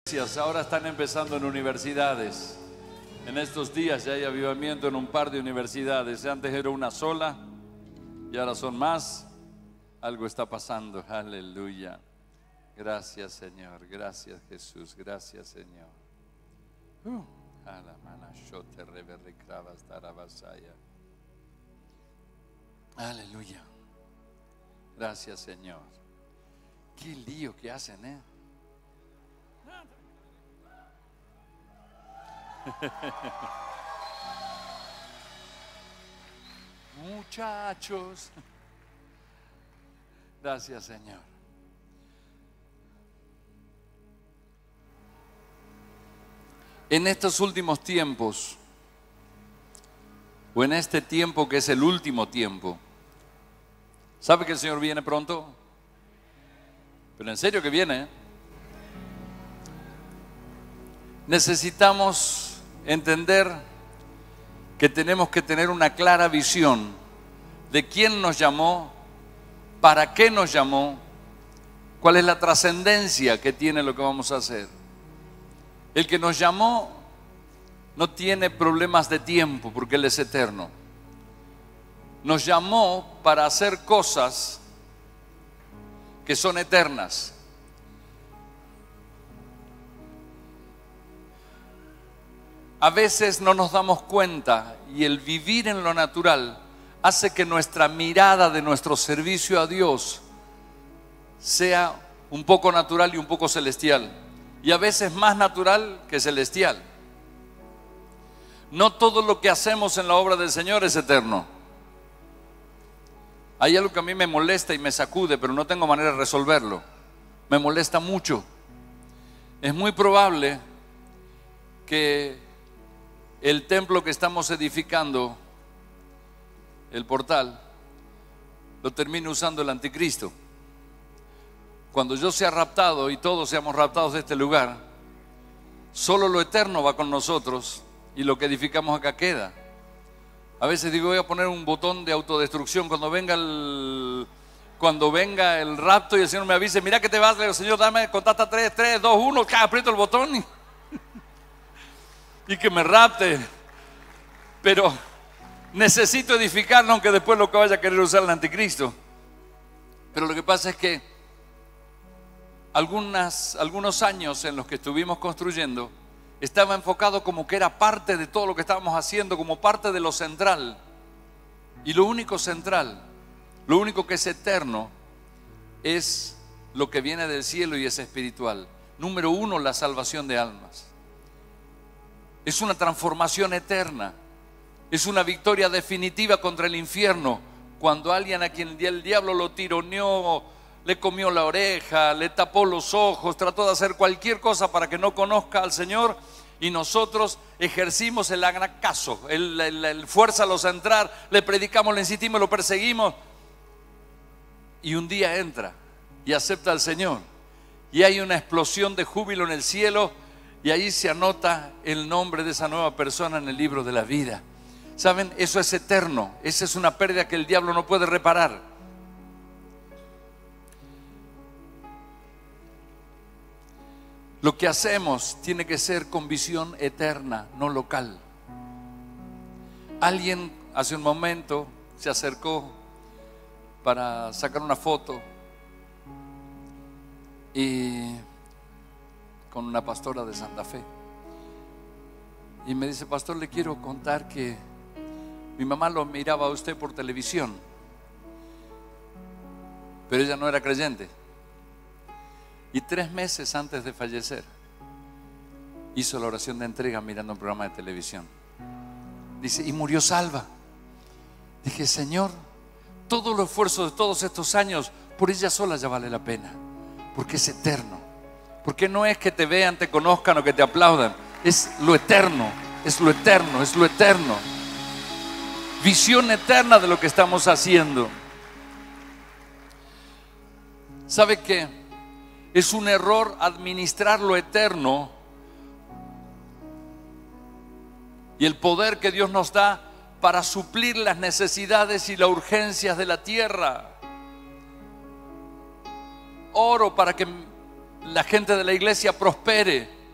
Ahora están empezando en universidades. En estos días ya hay avivamiento en un par de universidades. Antes era una sola y ahora son más. Algo está pasando. Aleluya. Gracias, Señor. Gracias, Jesús. Gracias, Señor. Aleluya. Gracias, Señor. Qué lío que hacen, ¿eh? Muchachos. Gracias, Señor. En estos últimos tiempos, o en este tiempo que es el último tiempo, ¿sabe que el Señor viene pronto? Pero en serio que viene, ¿eh? Necesitamos entender que tenemos que tener una clara visión de quién nos llamó, para qué nos llamó, cuál es la trascendencia que tiene lo que vamos a hacer. El que nos llamó no tiene problemas de tiempo porque Él es eterno. Nos llamó para hacer cosas que son eternas. A veces no nos damos cuenta y el vivir en lo natural hace que nuestra mirada de nuestro servicio a Dios sea un poco natural y un poco celestial, y a veces más natural que celestial. No todo lo que hacemos en la obra del Señor es eterno. Hay algo que a mí me molesta y me sacude, pero no tengo manera de resolverlo. Me molesta mucho. Es muy probable que el templo que estamos edificando, el portal, lo termine usando el anticristo. Cuando yo sea raptado y todos seamos raptados de este lugar, solo lo eterno va con nosotros y lo que edificamos acá queda. A veces digo, voy a poner un botón de autodestrucción cuando venga el rapto y el Señor me avise, mira que te vas, le digo, Señor, dame, contasta 3, 3, 2, 1, aprieto el botón y que me rapte. Pero necesito edificarlo, aunque después lo que vaya a querer usar el anticristo. Pero lo que pasa es que algunos años en los que estuvimos construyendo, estaba enfocado como que era parte de todo lo que estábamos haciendo, como parte de lo central. Y lo único central, lo único que es eterno, es lo que viene del cielo y es espiritual. Número uno, la salvación de almas. Es una transformación eterna. Es una victoria definitiva contra el infierno. Cuando alguien a quien el diablo lo tironeó, le comió la oreja, le tapó los ojos, trató de hacer cualquier cosa para que no conozca al Señor, y nosotros ejercimos el caso, el fuérzalos a entrar, le predicamos, le insistimos, lo perseguimos, y un día entra y acepta al Señor, y hay una explosión de júbilo en el cielo, y ahí se anota el nombre de esa nueva persona en el libro de la vida. ¿Saben? Eso es eterno. Esa es una pérdida que el diablo no puede reparar. Lo que hacemos tiene que ser con visión eterna, no local. Alguien hace un momento se acercó para sacar una foto y con una pastora de Santa Fe, y me dice, pastor, le quiero contar que mi mamá lo miraba a usted por televisión, pero ella no era creyente, y 3 meses antes de fallecer hizo la oración de entrega mirando un programa de televisión. Dice, y murió salva. Dije, Señor, todo el esfuerzo de todos estos años por ella sola ya vale la pena, porque es eterno. Porque no es que te vean, te conozcan o que te aplaudan. Es lo eterno, es lo eterno, es lo eterno. Visión eterna de lo que estamos haciendo. ¿Sabe qué? Es un error administrar lo eterno y el poder que Dios nos da para suplir las necesidades y las urgencias de la tierra. Oro para que la gente de la iglesia prospere,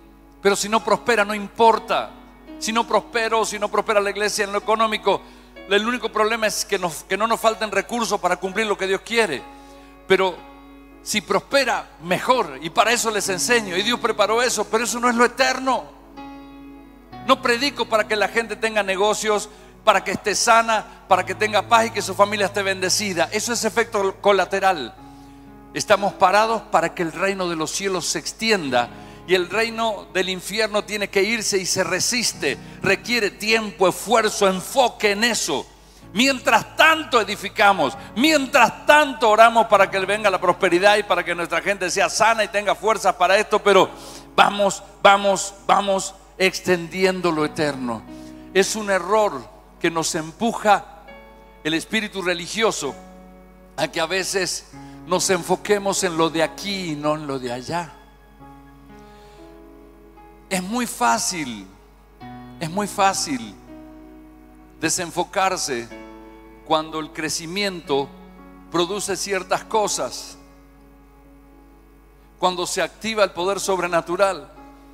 Pero si no prospera, no importa. Si no prospera la iglesia en lo económico, el único problema es que no nos falten recursos para cumplir lo que Dios quiere. Pero si prospera, mejor. Y para eso les enseño. Y Dios preparó eso, pero eso no es lo eterno. No predico para que la gente tenga negocios, para que esté sana, para que tenga paz y que su familia esté bendecida. Eso es efecto colateral. Estamos parados para que el reino de los cielos se extienda. Y el reino del infierno tiene que irse y se resiste. Requiere tiempo, esfuerzo, enfoque en eso. Mientras tanto edificamos, mientras tanto oramos para que venga la prosperidad y para que nuestra gente sea sana y tenga fuerzas para esto. Pero vamos extendiendo lo eterno. Es un error que nos empuja el espíritu religioso a que a veces nos enfoquemos en lo de aquí y no en lo de allá. Es muy fácil desenfocarse cuando el crecimiento produce ciertas cosas, cuando se activa el poder sobrenatural.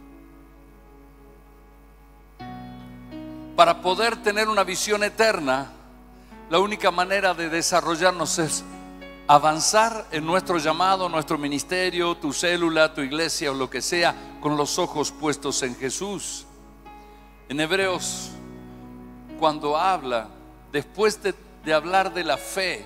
Para poder tener una visión eterna, la única manera de desarrollarnos es avanzar en nuestro llamado, nuestro ministerio, tu célula, tu iglesia o lo que sea, con los ojos puestos en Jesús. En Hebreos, cuando habla, después de hablar de la fe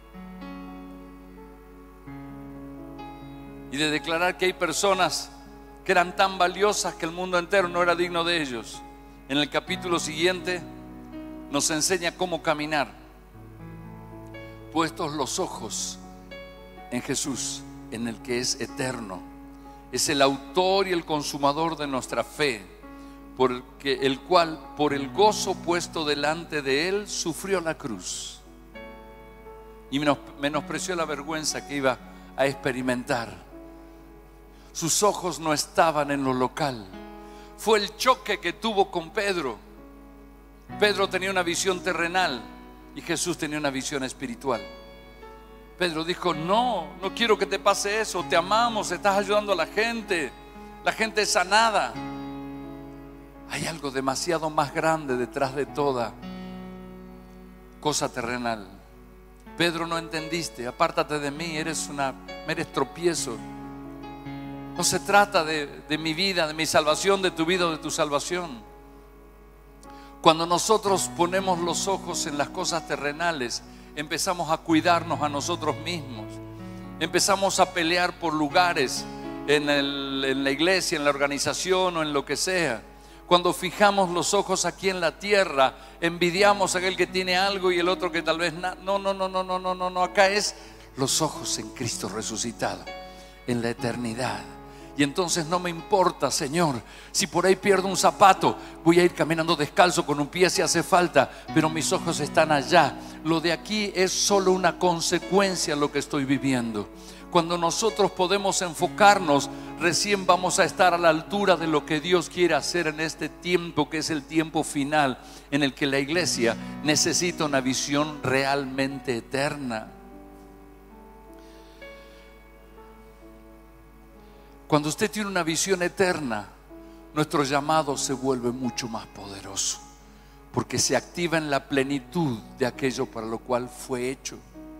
y de declarar que hay personas que eran tan valiosas que el mundo entero no era digno de ellos, en el capítulo siguiente nos enseña cómo caminar, puestos los ojos en Jesús, en el que es eterno. Es el autor y el consumador de nuestra fe, porque el cual, por el gozo puesto delante de él, sufrió la cruz y menospreció la vergüenza que iba a experimentar. Sus ojos no estaban en lo local. Fue el choque que tuvo con Pedro. Pedro tenía una visión terrenal y Jesús tenía una visión espiritual. Pedro dijo: no quiero que te pase eso, te amamos, estás ayudando a la gente es sanada. Hay algo demasiado más grande detrás de toda cosa terrenal. Pedro, no entendiste, apártate de mí, eres tropiezo. No se trata de mi vida, de mi salvación, de tu vida o de tu salvación. Cuando nosotros ponemos los ojos en las cosas terrenales, empezamos a cuidarnos a nosotros mismos. Empezamos a pelear por lugares en la iglesia, en la organización o en lo que sea. Cuando fijamos los ojos aquí en la tierra, envidiamos a aquel que tiene algo y el otro que tal vez no. Acá es los ojos en Cristo resucitado, en la eternidad. Y entonces no me importa, Señor, si por ahí pierdo un zapato, voy a ir caminando descalzo con un pie si hace falta, pero mis ojos están allá. Lo de aquí es solo una consecuencia de lo que estoy viviendo. Cuando nosotros podemos enfocarnos, recién vamos a estar a la altura de lo que Dios quiere hacer en este tiempo, que es el tiempo final, en el que la iglesia necesita una visión realmente eterna. Cuando usted tiene una visión eterna, nuestro llamado se vuelve mucho más poderoso, porque se activa en la plenitud de aquello para lo cual fue hecho.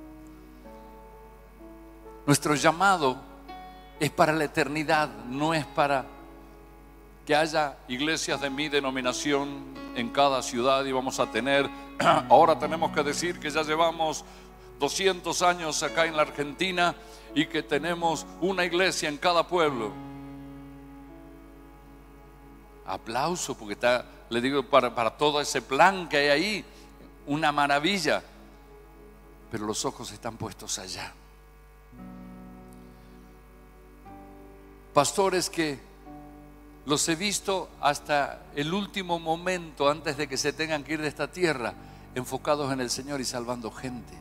Nuestro llamado es para la eternidad, no es para que haya iglesias de mi denominación en cada ciudad y vamos a tener, ahora tenemos que decir que ya llevamos 200 años acá en la Argentina y que tenemos una iglesia en cada pueblo. Aplauso, porque está, le digo, para todo ese plan que hay ahí, una maravilla. Pero los ojos están puestos allá. Pastores que los he visto hasta el último momento antes de que se tengan que ir de esta tierra, enfocados en el Señor y salvando gente.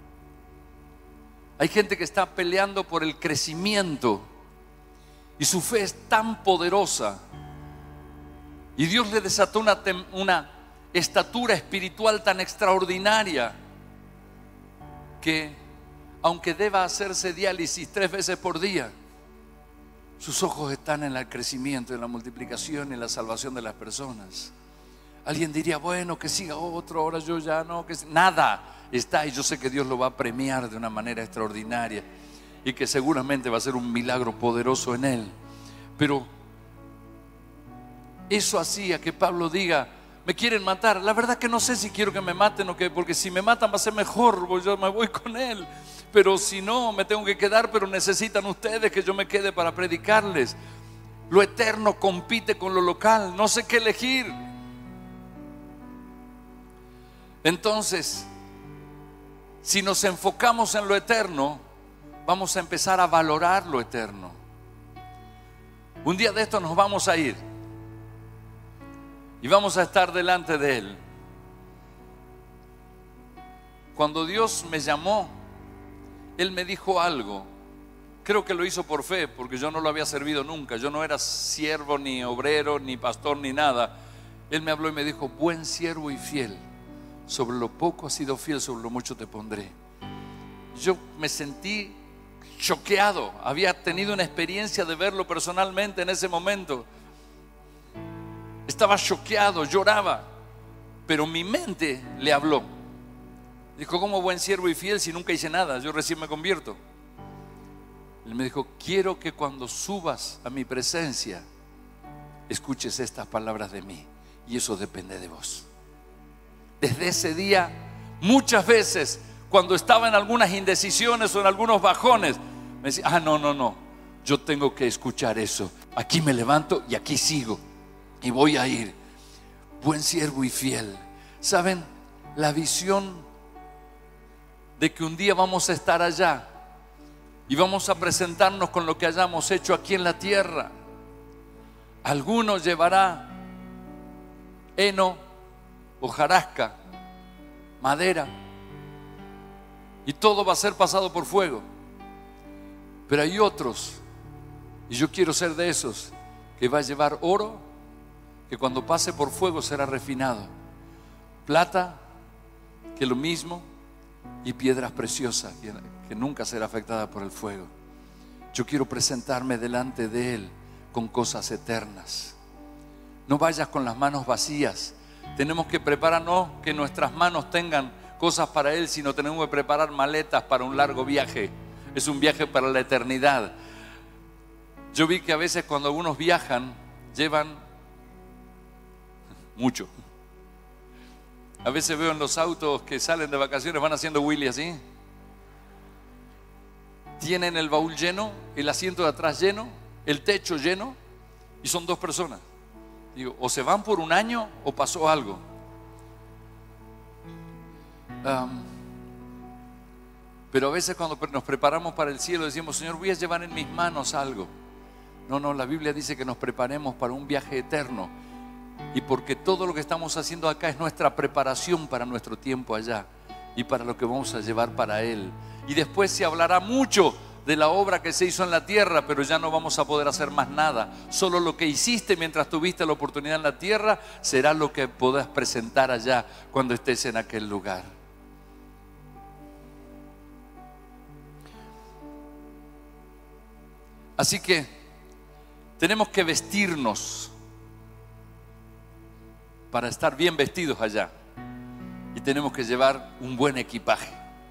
Hay gente que está peleando por el crecimiento y su fe es tan poderosa y Dios le desató una estatura espiritual tan extraordinaria que, aunque deba hacerse diálisis 3 veces por día, Sus ojos están en el crecimiento, en la multiplicación y en la salvación de las personas. Alguien diría, bueno, que siga otro, ahora yo ya no, que nada está, y yo sé que Dios lo va a premiar de una manera extraordinaria y que seguramente va a ser un milagro poderoso en él. Pero eso hacía que Pablo diga, me quieren matar. La verdad que no sé si quiero que me maten o qué, porque si me matan va a ser mejor, pues yo me voy con él. Pero si no, me tengo que quedar, pero necesitan ustedes que yo me quede para predicarles. Lo eterno compite con lo local, no sé qué elegir. Entonces, si nos enfocamos en lo eterno, vamos a empezar a valorar lo eterno. Un día de esto nos vamos a ir y vamos a estar delante de Él. Cuando Dios me llamó, Él me dijo algo. Creo que lo hizo por fe, porque yo no lo había servido nunca. Yo no era siervo, ni obrero, ni pastor, ni nada. Él me habló y me dijo, buen siervo y fiel. Sobre lo poco has sido fiel, sobre lo mucho te pondré. Yo me sentí choqueado. Había tenido una experiencia de verlo personalmente en ese momento. Estaba choqueado, lloraba. Pero mi mente le habló. Dijo, ¿cómo buen siervo y fiel si nunca hice nada? Yo recién me convierto. Él me dijo, quiero que cuando subas a mi presencia escuches estas palabras de mí. Y eso depende de vos. Desde ese día, muchas veces, cuando estaba en algunas indecisiones o en algunos bajones, me decía, no, yo tengo que escuchar eso. Aquí me levanto y aquí sigo. Y voy a ir. Buen siervo y fiel. ¿Saben? La visión de que un día vamos a estar allá y vamos a presentarnos con lo que hayamos hecho aquí en la tierra. Algunos llevará heno, hojarasca, madera, y todo va a ser pasado por fuego. Pero hay otros, y yo quiero ser de esos, que va a llevar oro, que cuando pase por fuego será refinado, plata, que lo mismo, y piedras preciosas, que nunca será afectada por el fuego. Yo quiero presentarme delante de Él con cosas eternas. No vayas con las manos vacías. Tenemos que prepararnos, que nuestras manos tengan cosas para Él, sino tenemos que preparar maletas para un largo viaje. Es un viaje para la eternidad. Yo vi que a veces cuando algunos viajan, llevan mucho. A veces veo en los autos que salen de vacaciones, van haciendo Willy así. Tienen el baúl lleno, el asiento de atrás lleno, el techo lleno, y son 2 personas. Digo, o se van por un año o pasó algo. Pero a veces cuando nos preparamos para el cielo decimos, Señor, voy a llevar en mis manos algo. No, la Biblia dice que nos preparemos para un viaje eterno. Y porque todo lo que estamos haciendo acá es nuestra preparación para nuestro tiempo allá y para lo que vamos a llevar para Él. Y después se hablará mucho de la obra que se hizo en la tierra, pero ya no vamos a poder hacer más nada. Solo lo que hiciste mientras tuviste la oportunidad en la tierra será lo que podás presentar allá cuando estés en aquel lugar. Así que tenemos que vestirnos para estar bien vestidos allá, y tenemos que llevar un buen equipaje.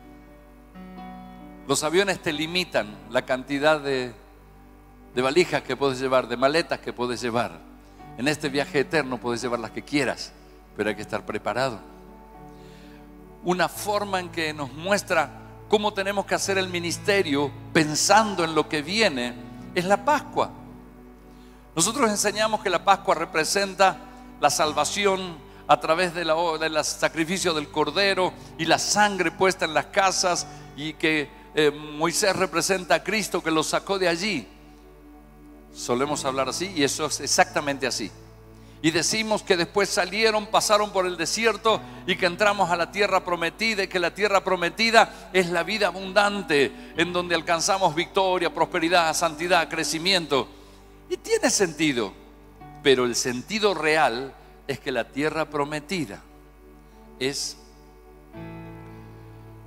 Los aviones te limitan la cantidad de valijas que puedes llevar, de maletas que puedes llevar. En este viaje eterno puedes llevar las que quieras, pero hay que estar preparado. Una forma en que nos muestra cómo tenemos que hacer el ministerio pensando en lo que viene es la Pascua. Nosotros enseñamos que la Pascua representa la salvación a través del sacrificio del Cordero y la sangre puesta en las casas, y que Moisés representa a Cristo que los sacó de allí. Solemos hablar así, y eso es exactamente así. Y decimos que después salieron, pasaron por el desierto y que entramos a la tierra prometida, y que la tierra prometida es la vida abundante, en donde alcanzamos victoria, prosperidad, santidad, crecimiento. Y tiene sentido, pero el sentido real es que la tierra prometida es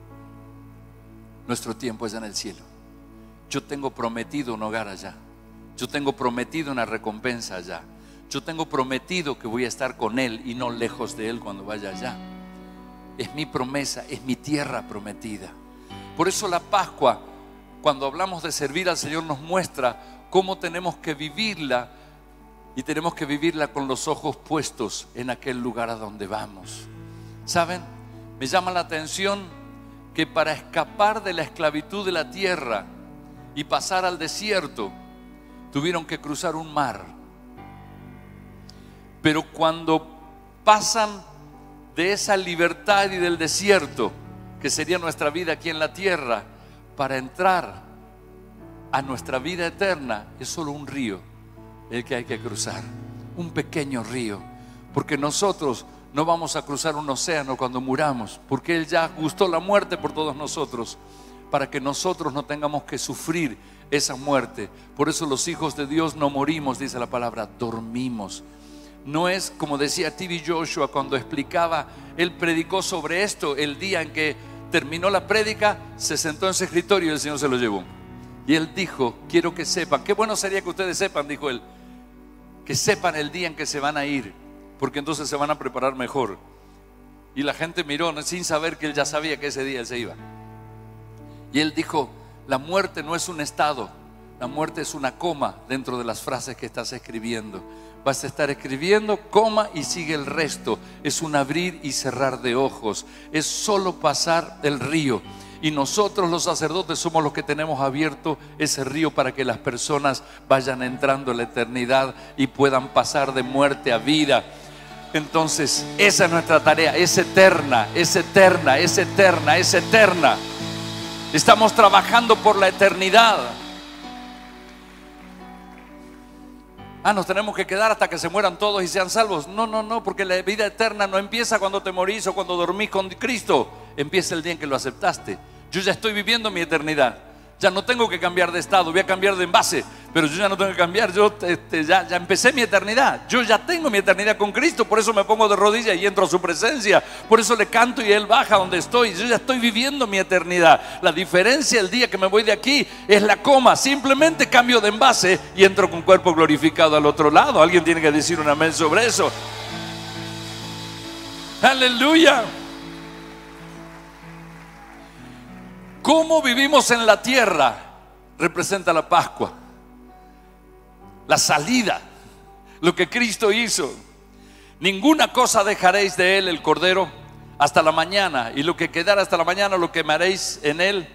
nuestro tiempo allá en el cielo. Yo tengo prometido un hogar allá. Yo tengo prometido una recompensa allá. Yo tengo prometido que voy a estar con Él y no lejos de Él cuando vaya allá. Es mi promesa, es mi tierra prometida. Por eso la Pascua, cuando hablamos de servir al Señor, nos muestra cómo tenemos que vivirla, y tenemos que vivirla con los ojos puestos en aquel lugar a donde vamos. ¿Saben? Me llama la atención que para escapar de la esclavitud de la tierra y pasar al desierto, tuvieron que cruzar un mar. Pero cuando pasan de esa libertad y del desierto, que sería nuestra vida aquí en la tierra, para entrar a nuestra vida eterna, es solo un río el que hay que cruzar, un pequeño río, porque nosotros no vamos a cruzar un océano cuando muramos, porque Él ya gustó la muerte por todos nosotros, para que nosotros no tengamos que sufrir esa muerte. Por eso los hijos de Dios no morimos, dice la palabra, dormimos. No es como decía T.B. Joshua cuando explicaba, él predicó sobre esto el día en que terminó la prédica, se sentó en su escritorio y el Señor se lo llevó. Y él dijo, quiero que sepan, qué bueno sería que ustedes sepan, dijo él, que sepan el día en que se van a ir, porque entonces se van a preparar mejor. Y la gente miró sin saber que él ya sabía que ese día él se iba. Y él dijo, la muerte no es un estado, la muerte es una coma dentro de las frases que estás escribiendo. Vas a estar escribiendo, coma y sigue el resto. Es un abrir y cerrar de ojos. Es solo pasar el río. Y nosotros los sacerdotes somos los que tenemos abierto ese río para que las personas vayan entrando en la eternidad y puedan pasar de muerte a vida. Entonces, esa es nuestra tarea. Es eterna, es eterna, es eterna, es eterna. Estamos trabajando por la eternidad. Nos tenemos que quedar hasta que se mueran todos y sean salvos. No, porque la vida eterna no empieza cuando te morís o cuando dormís con Cristo. Empieza el día en que lo aceptaste. Yo ya estoy viviendo mi eternidad. Ya no tengo que cambiar de estado, voy a cambiar de envase, pero yo ya no tengo que cambiar. Yo ya empecé mi eternidad. Yo ya tengo mi eternidad con Cristo. Por eso me pongo de rodillas y entro a su presencia. Por eso le canto y Él baja donde estoy. Yo ya estoy viviendo mi eternidad. La diferencia el día que me voy de aquí es la coma. Simplemente cambio de envase y entro con cuerpo glorificado al otro lado. Alguien tiene que decir un amén sobre eso. Aleluya. Cómo vivimos en la tierra representa la Pascua, la salida, lo que Cristo hizo. Ninguna cosa dejaréis de Él, el Cordero, hasta la mañana, y lo que quedara hasta la mañana lo quemaréis en Él,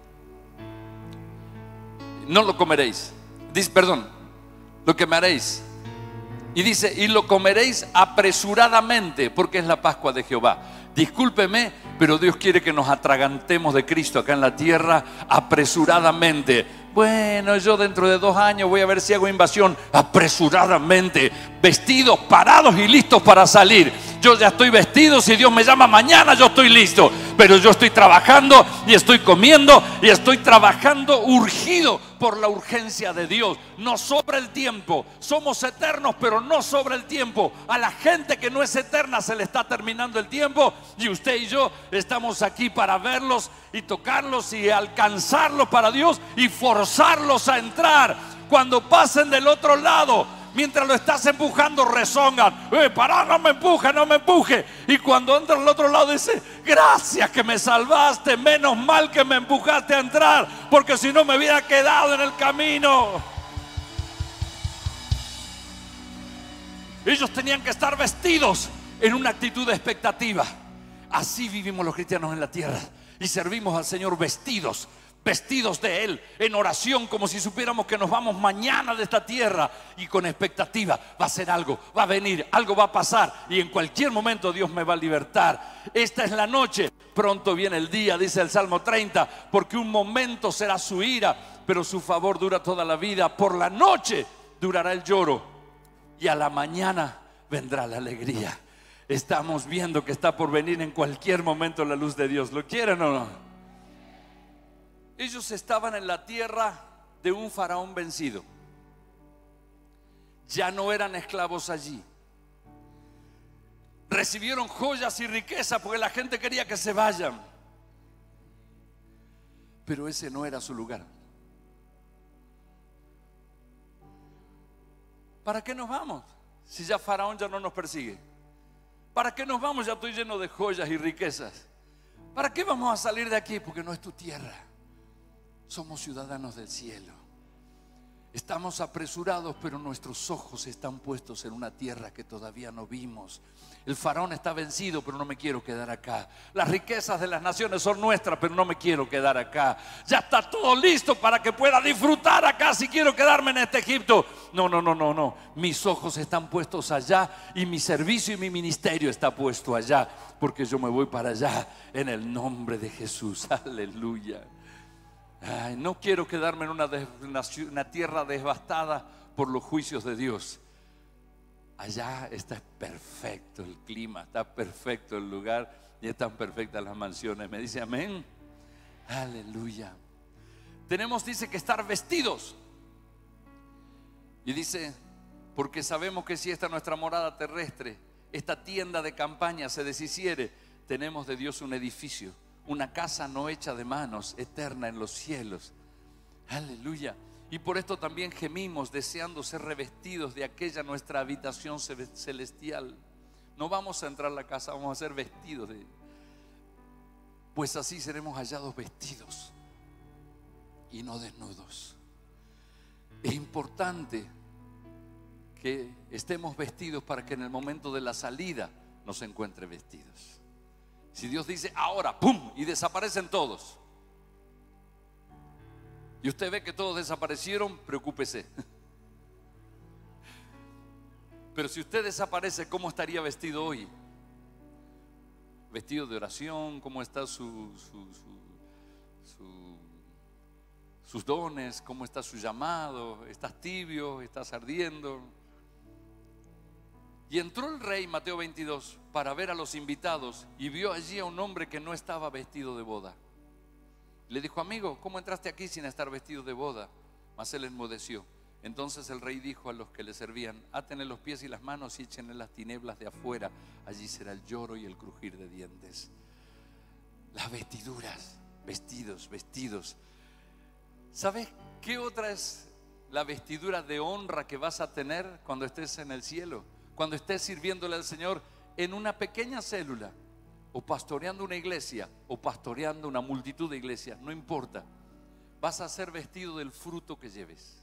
no lo comeréis. Dice, perdón, lo quemaréis. Y dice, y lo comeréis apresuradamente, porque es la Pascua de Jehová. Discúlpeme, pero Dios quiere que nos atragantemos de Cristo acá en la tierra apresuradamente. Bueno, yo dentro de 2 años voy a ver si hago invasión. Apresuradamente, vestidos, parados y listos para salir. Yo ya estoy vestido, si Dios me llama mañana yo estoy listo. Pero yo estoy trabajando y estoy comiendo y estoy trabajando urgido por la urgencia de Dios. No sobra el tiempo. Somos eternos, pero no sobra el tiempo. A la gente que no es eterna se le está terminando el tiempo. Y usted y yo estamos aquí para verlos y tocarlos y alcanzarlos para Dios y forzarlos a entrar. Cuando pasen del otro lado, mientras lo estás empujando, rezongan. Pará, no me empuje, no me empuje. Y cuando entra al otro lado dice, gracias que me salvaste, menos mal que me empujaste a entrar, porque si no me hubiera quedado en el camino. Ellos tenían que estar vestidos en una actitud de expectativa. Así vivimos los cristianos en la tierra y servimos al Señor vestidos de Él, en oración, como si supiéramos que nos vamos mañana de esta tierra, y con expectativa. Va a ser algo, va a venir, algo va a pasar, y en cualquier momento Dios me va a libertar. Esta es la noche, pronto viene el día, dice el Salmo 30, porque un momento será su ira, pero su favor dura toda la vida. Por la noche durará el lloro, y a la mañana vendrá la alegría. Estamos viendo que está por venir en cualquier momento la luz de Dios. ¿Lo quieren o no? Ellos estaban en la tierra de un faraón vencido. Ya no eran esclavos allí. Recibieron joyas y riqueza porque la gente quería que se vayan. Pero ese no era su lugar. ¿Para qué nos vamos? Si ya Faraón ya no nos persigue. ¿Para qué nos vamos? Ya estoy lleno de joyas y riquezas. ¿Para qué vamos a salir de aquí? Porque no es tu tierra. Somos ciudadanos del cielo. Estamos apresurados, pero nuestros ojos están puestos en una tierra que todavía no vimos. El faraón está vencido, pero no me quiero quedar acá. Las riquezas de las naciones son nuestras, pero no me quiero quedar acá. Ya está todo listo para que pueda disfrutar acá si quiero quedarme en este Egipto. No. Mis ojos están puestos allá y mi servicio y mi ministerio está puesto allá, porque yo me voy para allá en el nombre de Jesús. Aleluya. Ay, no quiero quedarme en una tierra devastada por los juicios de Dios. Allá está perfecto el clima, está perfecto el lugar y están perfectas las mansiones. Me dice amén. Aleluya. Tenemos, dice, que estar vestidos. Y dice, porque sabemos que si esta nuestra morada terrestre, esta tienda de campaña se deshiciere, tenemos de Dios un edificio, una casa no hecha de manos, eterna en los cielos. Aleluya. Y por esto también gemimos, deseando ser revestidos de aquella nuestra habitación celestial. No vamos a entrar a la casa, vamos a ser vestidos de ella. Pues así seremos hallados vestidos y no desnudos. Es importante que estemos vestidos para que en el momento de la salida nos encuentre vestidos. Si Dios dice ahora, ¡pum!, y desaparecen todos, y usted ve que todos desaparecieron, preocúpese. Pero si usted desaparece, ¿cómo estaría vestido hoy? Vestido de oración, ¿cómo está sus dones? ¿Cómo está su llamado? ¿Estás tibio? ¿Estás ardiendo? Y entró el rey, Mateo 22, para ver a los invitados, y vio allí a un hombre que no estaba vestido de boda. Le dijo: amigo, ¿cómo entraste aquí sin estar vestido de boda? Mas él enmudeció. Entonces el rey dijo a los que le servían: átenle los pies y las manos y échenle las tinieblas de afuera. Allí será el lloro y el crujir de dientes. Las vestiduras, vestidos. ¿Sabes qué otra es la vestidura de honra que vas a tener cuando estés en el cielo? Cuando estés sirviéndole al Señor en una pequeña célula, o pastoreando una iglesia, o pastoreando una multitud de iglesias, no importa. Vas a ser vestido del fruto que lleves.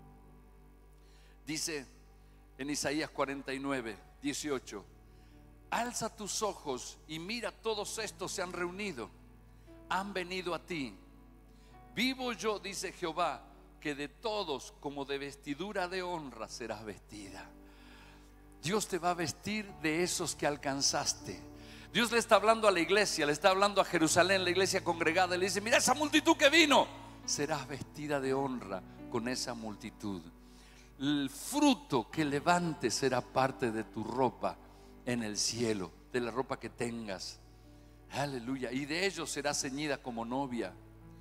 Dice en Isaías 49:18: alza tus ojos y mira, todos estos se han reunido, han venido a ti. Vivo yo, dice Jehová, que de todos como de vestidura de honra serás vestida. Dios te va a vestir de esos que alcanzaste. Dios le está hablando a la iglesia, le está hablando a Jerusalén, la iglesia congregada, y le dice: mira esa multitud que vino, serás vestida de honra con esa multitud. El fruto que levantes será parte de tu ropa en el cielo, de la ropa que tengas. Aleluya. Y de ellos será ceñida como novia.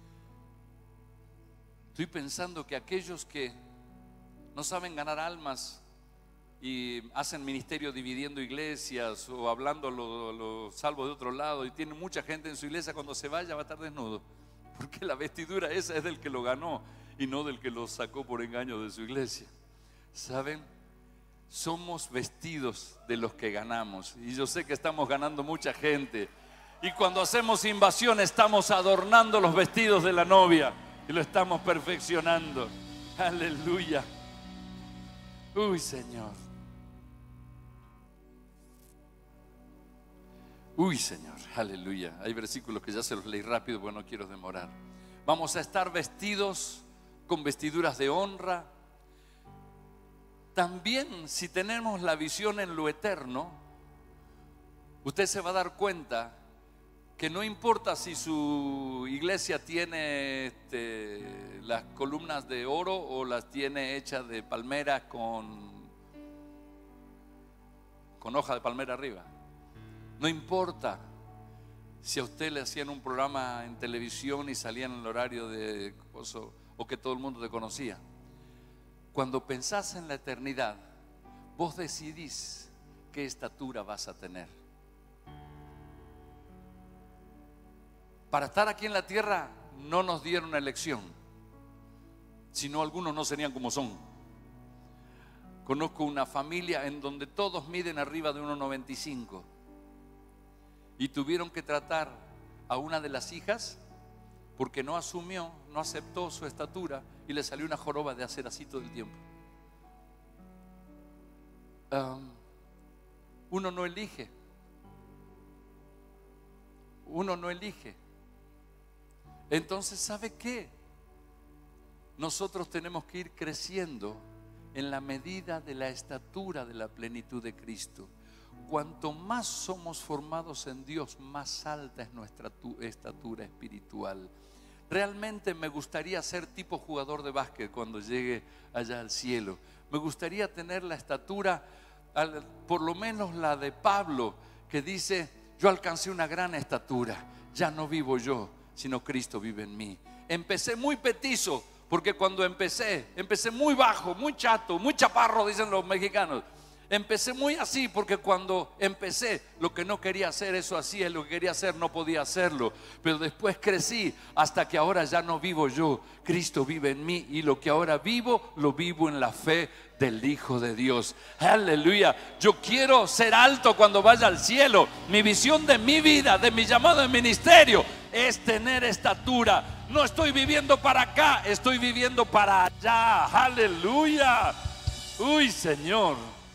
Estoy pensando que aquellos que no saben ganar almas y hacen ministerio dividiendo iglesias o hablando a los salvos de otro lado, y tienen mucha gente en su iglesia, cuando se vaya va a estar desnudo, porque la vestidura esa es del que lo ganó y no del que lo sacó por engaño de su iglesia. ¿Saben? Somos vestidos de los que ganamos, y yo sé que estamos ganando mucha gente, y cuando hacemos invasión estamos adornando los vestidos de la novia y lo estamos perfeccionando. Aleluya. Uy, Señor. Uy, Señor, aleluya. Hay versículos que ya se los leí rápido porque no quiero demorar. Vamos a estar vestidos con vestiduras de honra. También, si tenemos la visión en lo eterno, usted se va a dar cuenta que no importa si su iglesia tiene las columnas de oro o las tiene hechas de palmera con hoja de palmera arriba. No importa si a usted le hacían un programa en televisión y salían en el horario de coso, o que todo el mundo te conocía. Cuando pensás en la eternidad, vos decidís qué estatura vas a tener. Para estar aquí en la tierra no nos dieron elección, sino algunos no serían como son. Conozco una familia en donde todos miden arriba de 1,95 y tuvieron que tratar a una de las hijas porque no asumió, no aceptó su estatura y le salió una joroba de hacer así todo el tiempo. Uno no elige. Uno no elige. Entonces, ¿sabe qué? Nosotros tenemos que ir creciendo en la medida de la estatura de la plenitud de Cristo. Cuanto más somos formados en Dios, más alta es nuestra estatura espiritual. Realmente me gustaría ser tipo jugador de básquet cuando llegue allá al cielo. Me gustaría tener la estatura, por lo menos la de Pablo, que dice: yo alcancé una gran estatura, ya no vivo yo, sino Cristo vive en mí. Empecé muy petizo, porque cuando empecé muy bajo, muy chato, muy chaparro, dicen los mexicanos. Empecé muy así porque cuando empecé lo que no quería hacer, eso hacía, lo que quería hacer no podía hacerlo. Pero después crecí hasta que ahora ya no vivo yo, Cristo vive en mí, y lo que ahora vivo, lo vivo en la fe del Hijo de Dios. Aleluya. Yo quiero ser alto cuando vaya al cielo. Mi visión de mi vida, de mi llamado en ministerio, es tener estatura. No estoy viviendo para acá, estoy viviendo para allá. Aleluya. Uy, Señor.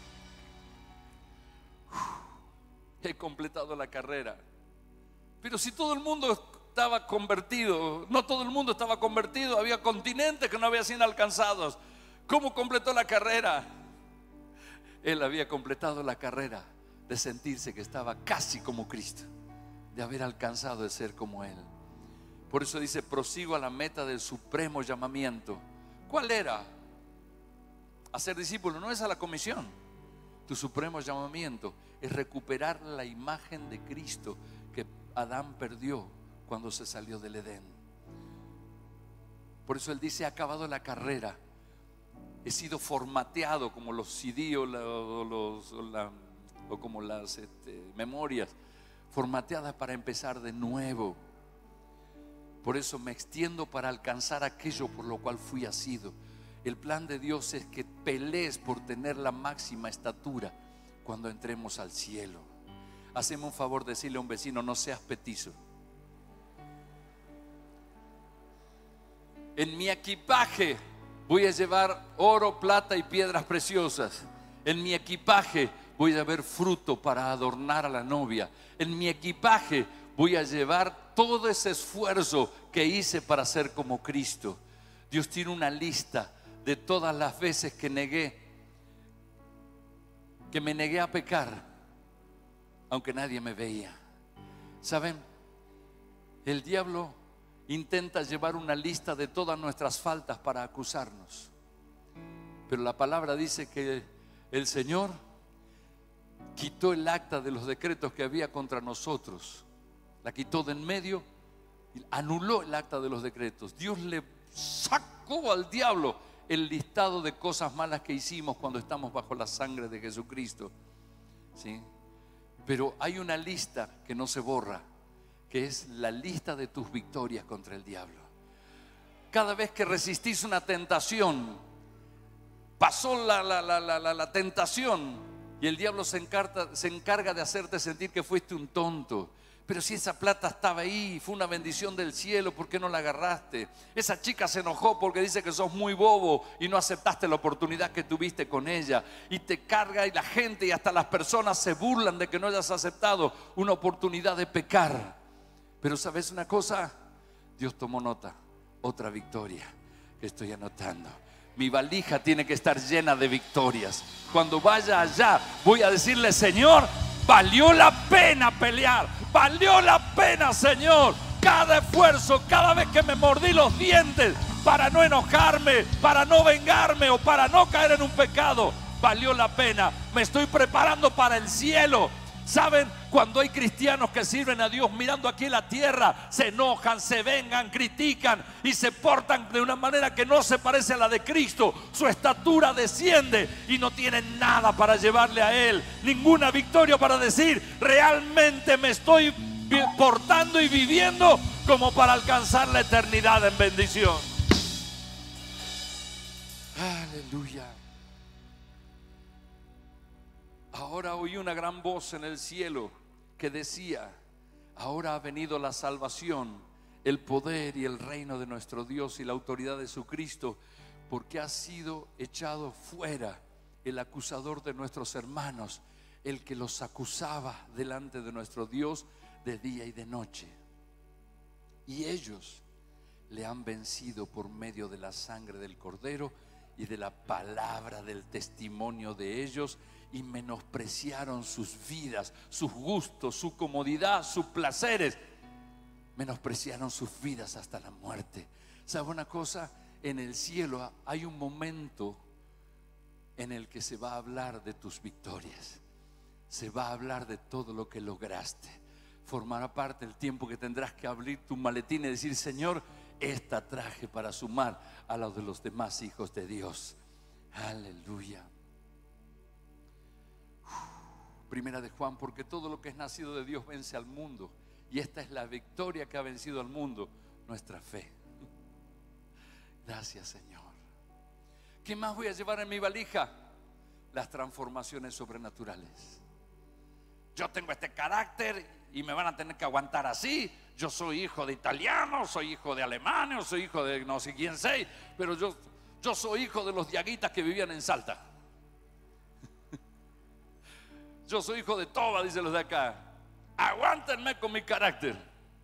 He completado la carrera. Pero si todo el mundo estaba convertido, no todo el mundo estaba convertido, había continentes que no habían sido alcanzados. ¿Cómo completó la carrera? Él había completado la carrera de sentirse que estaba casi como Cristo, de haber alcanzado de ser como Él. Por eso dice: prosigo a la meta del supremo llamamiento. ¿Cuál era? A ser discípulo. No es a la comisión. Tu supremo llamamiento es recuperar la imagen de Cristo que Adán perdió cuando se salió del Edén. Por eso él dice: he acabado la carrera, he sido formateado como los CD o como las memorias, formateadas para empezar de nuevo. Por eso me extiendo para alcanzar aquello por lo cual fui asido. El plan de Dios es que pelees por tener la máxima estatura cuando entremos al cielo. Haceme un favor, decirle a un vecino: no seas petizo. En mi equipaje voy a llevar oro, plata y piedras preciosas. En mi equipaje voy a llevar fruto para adornar a la novia. En mi equipaje voy a llevar todo ese esfuerzo que hice para ser como Cristo. Dios tiene una lista de todas las veces que me negué a pecar, aunque nadie me veía. ¿Saben? El diablo intenta llevar una lista de todas nuestras faltas para acusarnos, pero la palabra dice que el Señor quitó el acta de los decretos que había contra nosotros, la quitó de en medio y anuló el acta de los decretos. Dios le sacó al diablo el listado de cosas malas que hicimos cuando estamos bajo la sangre de Jesucristo, ¿sí? Pero hay una lista que no se borra, que es la lista de tus victorias contra el diablo. Cada vez que resistís una tentación, pasó la tentación y el diablo se encarga de hacerte sentir que fuiste un tonto. Pero si esa plata estaba ahí, fue una bendición del cielo, ¿por qué no la agarraste? Esa chica se enojó porque dice que sos muy bobo y no aceptaste la oportunidad que tuviste con ella. Y te carga, y la gente y hasta las personas se burlan de que no hayas aceptado una oportunidad de pecar. Pero ¿sabes una cosa? Dios tomó nota, otra victoria que estoy anotando. Mi valija tiene que estar llena de victorias. Cuando vaya allá voy a decirle: Señor, valió la pena pelear, valió la pena, Señor, cada esfuerzo, cada vez que me mordí los dientes para no enojarme, para no vengarme o para no caer en un pecado, valió la pena. Me estoy preparando para el cielo. ¿Saben? Cuando hay cristianos que sirven a Dios mirando aquí en la tierra, se enojan, se vengan, critican y se portan de una manera que no se parece a la de Cristo, su estatura desciende y no tienen nada para llevarle a Él, ninguna victoria para decir: realmente me estoy portando y viviendo como para alcanzar la eternidad en bendición. Aleluya. Ahora oí una gran voz en el cielo que decía: ahora ha venido la salvación, el poder y el reino de nuestro Dios y la autoridad de su Cristo, porque ha sido echado fuera el acusador de nuestros hermanos, el que los acusaba delante de nuestro Dios de día y de noche. Y ellos le han vencido por medio de la sangre del Cordero y de la palabra del testimonio de ellos, y menospreciaron sus vidas, sus gustos, su comodidad, sus placeres. Menospreciaron sus vidas hasta la muerte. ¿Sabe una cosa? En el cielo hay un momento en el que se va a hablar de tus victorias, se va a hablar de todo lo que lograste. Formará parte del tiempo que tendrás que abrir tu maletín y decir: Señor, esta traje para sumar a los de los demás hijos de Dios. Aleluya. Primera de Juan: porque todo lo que es nacido de Dios vence al mundo, y esta es la victoria que ha vencido al mundo, nuestra fe. Gracias, Señor. ¿Qué más voy a llevar en mi valija? Las transformaciones sobrenaturales. Yo tengo este carácter y me van a tener que aguantar así. Yo soy hijo de italianos, soy hijo de alemanes, soy hijo de no sé quién sé, pero yo soy hijo de los diaguitas que vivían en Salta. Yo soy hijo de Toba, dicen los de acá. Aguántenme con mi carácter.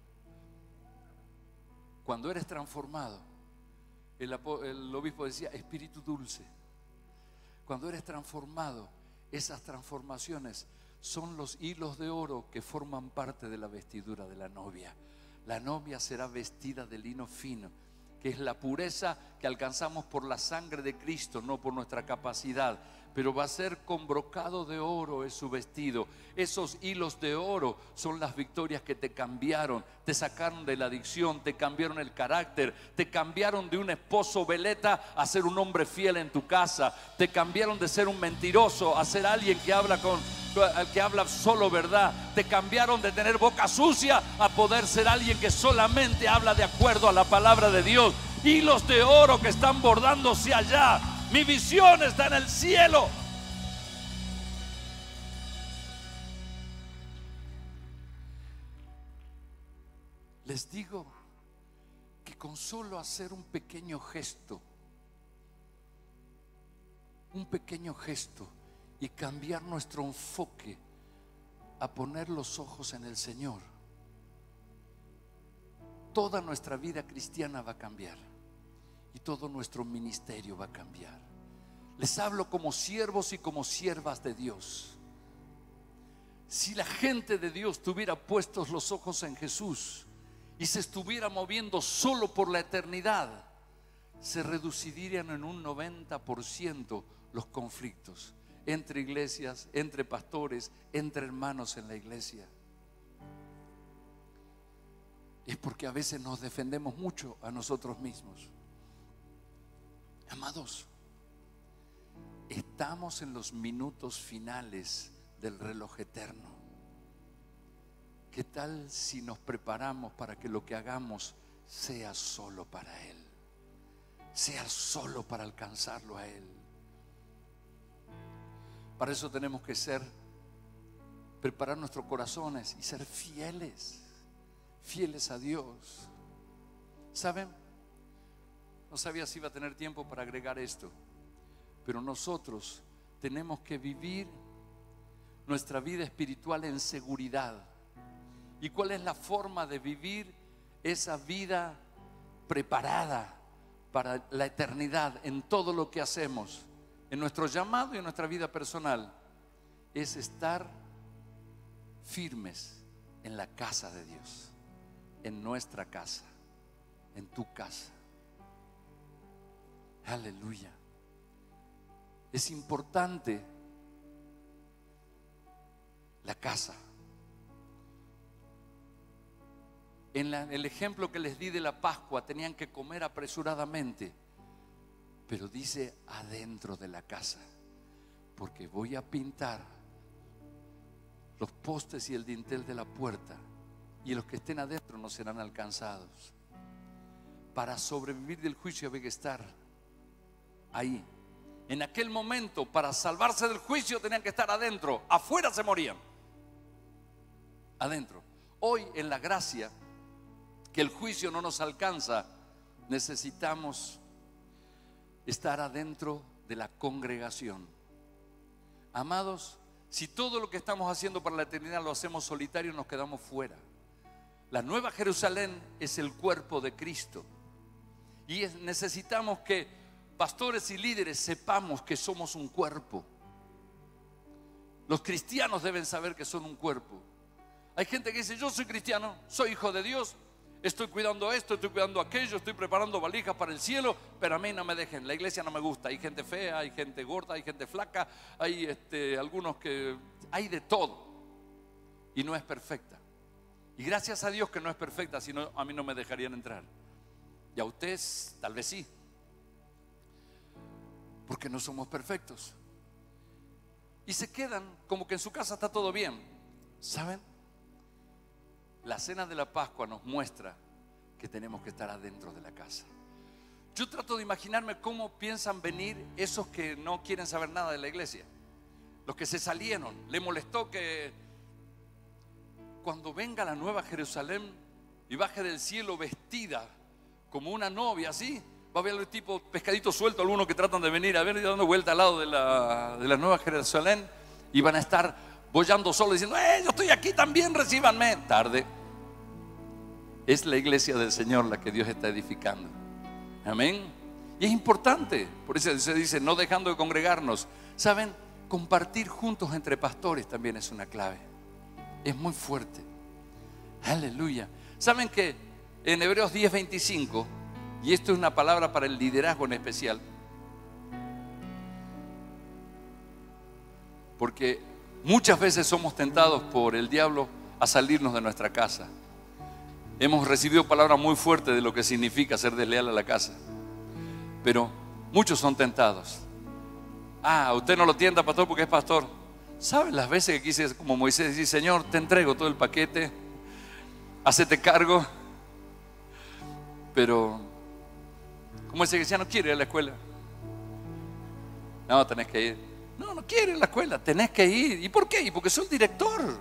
Cuando eres transformado, el obispo decía: espíritu dulce. Cuando eres transformado, esas transformaciones son los hilos de oro que forman parte de la vestidura de la novia. La novia será vestida de lino fino, que es la pureza que alcanzamos por la sangre de Cristo, no por nuestra capacidad. Pero va a ser con brocado de oro es su vestido. Esos hilos de oro son las victorias que te cambiaron, te sacaron de la adicción, te cambiaron el carácter, te cambiaron de un esposo veleta a ser un hombre fiel en tu casa, te cambiaron de ser un mentiroso a ser alguien que habla solo verdad, te cambiaron de tener boca sucia a poder ser alguien que solamente habla de acuerdo a la palabra de Dios. Hilos de oro que están bordándose allá. Mi visión está en el cielo. Les digo que con solo hacer un pequeño gesto y cambiar nuestro enfoque a poner los ojos en el Señor, toda nuestra vida cristiana va a cambiar y todo nuestro ministerio va a cambiar. Les hablo como siervos y como siervas de Dios. Si la gente de Dios tuviera puestos los ojos en Jesús y se estuviera moviendo solo por la eternidad, se reducirían en un 90% los conflictos entre iglesias, entre pastores, entre hermanos en la iglesia. Es porque a veces nos defendemos mucho a nosotros mismos. Amados, estamos en los minutos finales del reloj eterno. ¿Qué tal si nos preparamos para que lo que hagamos sea solo para Él? Sea solo para alcanzarlo a Él. Para eso tenemos que preparar nuestros corazones y ser fieles a Dios. ¿Saben? No sabía si iba a tener tiempo para agregar esto, pero nosotros tenemos que vivir nuestra vida espiritual en seguridad. ¿Y cuál es la forma de vivir esa vida preparada para la eternidad en todo lo que hacemos, en nuestro llamado y en nuestra vida personal? Es estar firmes en la casa de Dios, en nuestra casa, en tu casa. Aleluya. Es importante la casa. En el ejemplo que les di de la Pascua, tenían que comer apresuradamente, pero dice adentro de la casa, porque voy a pintar los postes y el dintel de la puerta, y los que estén adentro no serán alcanzados. Para sobrevivir del juicio hay que estar ahí, En aquel momento, para salvarse del juicio, tenían que estar adentro. Afuera se morían. Adentro. Hoy, en la gracia, que el juicio no nos alcanza, necesitamos estar adentro de la congregación. Amados, si todo lo que estamos haciendo para la eternidad lo hacemos solitario, nos quedamos fuera. La Nueva Jerusalén es el cuerpo de Cristo. Y necesitamos que pastores y líderes sepamos que somos un cuerpo. Los cristianos deben saber que son un cuerpo. Hay gente que dice: yo soy cristiano, soy hijo de Dios, estoy cuidando esto, estoy cuidando aquello, estoy preparando valijas para el cielo, pero a mí no me dejen, la iglesia no me gusta. Hay gente fea, hay gente gorda, hay gente flaca, hay algunos que... hay de todo. Y no es perfecta. Y gracias a Dios que no es perfecta, si no, a mí no me dejarían entrar. Y a ustedes tal vez sí, porque no somos perfectos. Y se quedan como que en su casa está todo bien. ¿Saben? La cena de la Pascua nos muestra que tenemos que estar adentro de la casa. Yo trato de imaginarme cómo piensan venir esos que no quieren saber nada de la iglesia, los que se salieron. Le molestó que cuando venga la Nueva Jerusalén y baje del cielo vestida como una novia, así, va a haber el tipo pescadito suelto, algunos que tratan de venir a ver y dando vuelta al lado de la Nueva Jerusalén, y van a estar bollando solo diciendo: yo estoy aquí también, recíbanme. Tarde. Es la iglesia del Señor la que Dios está edificando. Amén. Y es importante, por eso se dice: no dejando de congregarnos. ¿Saben? Compartir juntos entre pastores también es una clave. Es muy fuerte. Aleluya. ¿Saben que en Hebreos 10:25, y esto es una palabra para el liderazgo en especial, porque muchas veces somos tentados por el diablo a salirnos de nuestra casa? Hemos recibido palabras muy fuertes de lo que significa ser desleal a la casa, pero muchos son tentados. Usted no lo tienta, pastor, porque es pastor. ¿Saben las veces que quise, como Moisés, decir: Señor, te entrego todo el paquete, hacete cargo? Pero como ese cristiano quiere ir a la escuela. No, tenés que ir. No quiere ir a la escuela, tenés que ir. ¿Y por qué? Y porque soy el director.